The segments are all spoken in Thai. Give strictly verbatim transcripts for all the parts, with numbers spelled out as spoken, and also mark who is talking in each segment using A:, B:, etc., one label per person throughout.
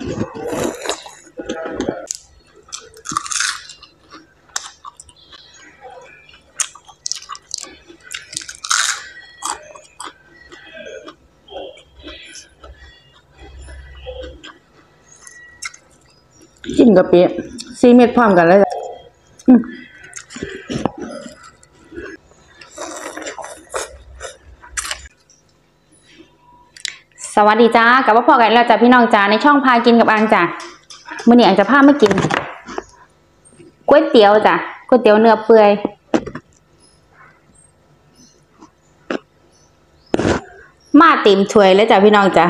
A: จิ้มกะปิซีเม็ดพร้อมกันเลยสวัสดีจ้ากับว่าพอกันแล้วจ้ะพี่น้องจ้าในช่องพากินกับอังจ้ะมื้อนี้อังจะพาไม่กินก๋วยเตี๋ยวจ้ะก๋วยเตี๋ยวเนื้อเปื่อยมาเต็มถ้วยเลยจ้ะพี่น้องจ้ะ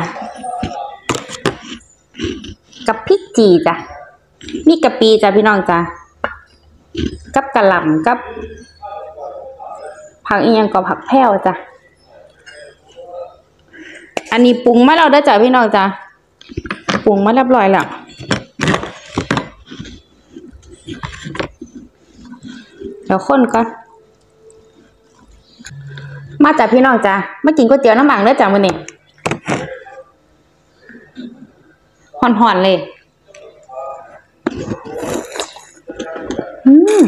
A: กับพริกจีจ้ะมีกะปิจ้ะพี่น้องจ้ะกับกะหล่ำกับผักอีกอย่างก็ผักแพรวจ้ะอันนี้ปรุงมาแล้วได้จ้ะพี่น้องจ้ะปรุงมาเรียบร้อยแล้วเดี๋ยวคนก่อนมาจ้ะพี่น้องจ้ะมากินก๋วยเตี๋ยวน้ำหมักได้จ้ะมื้อนี้ห่อนๆเลยอืม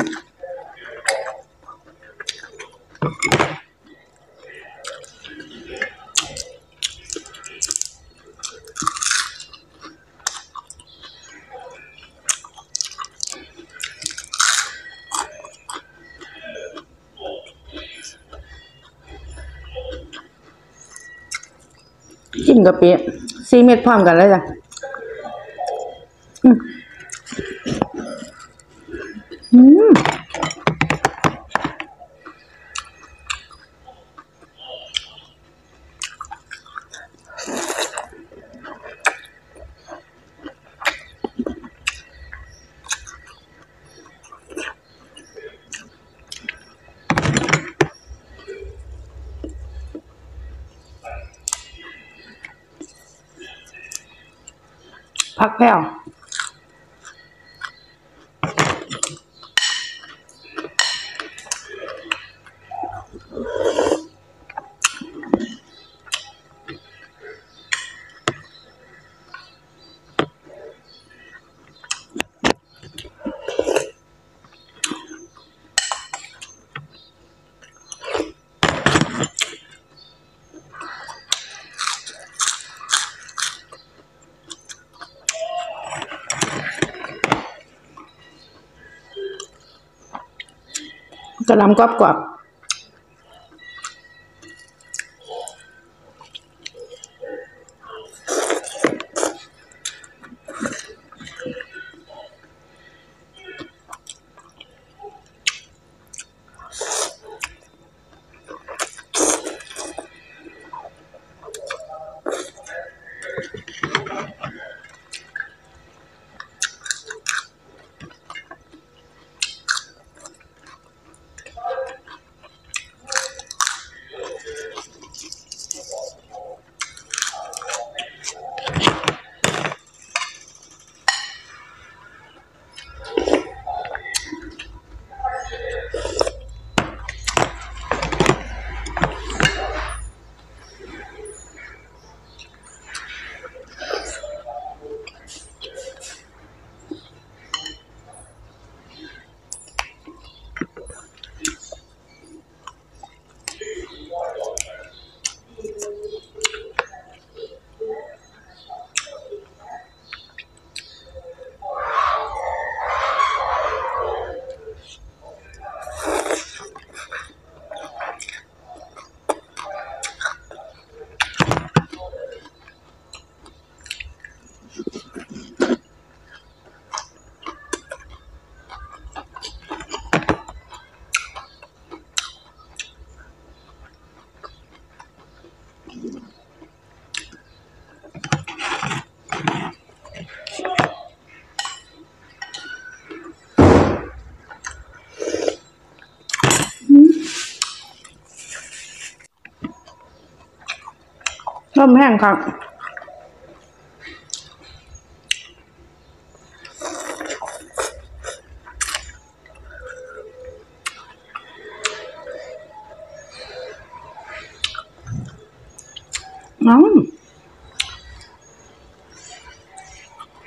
A: จิ้มกะปิซีเม็ดพร้อมกันเลยจ้ะอืมอืมผักแพรวกระหล่ำกรอบๆเริ่มแห้งครับอืม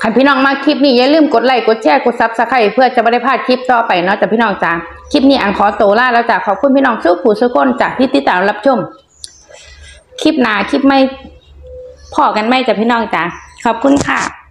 A: ใครพี่น้องมาคลิปนี้อย่าลืมกดไลค์กดแชร์กดซับสไครต์เพื่อจะไม่ได้พลาดคลิปต่อไปเนาะจ้ะพี่น้องจ้าคลิปนี้อันขอตัวลาแล้วจ้ะขอบคุณพี่น้องทุกผู้ทุกคนจ้ะที่ติดตามรับชมคลิปหน้าคลิปไม่พอกันไหมจ้ะพี่น้องจ้าขอบคุณค่ะ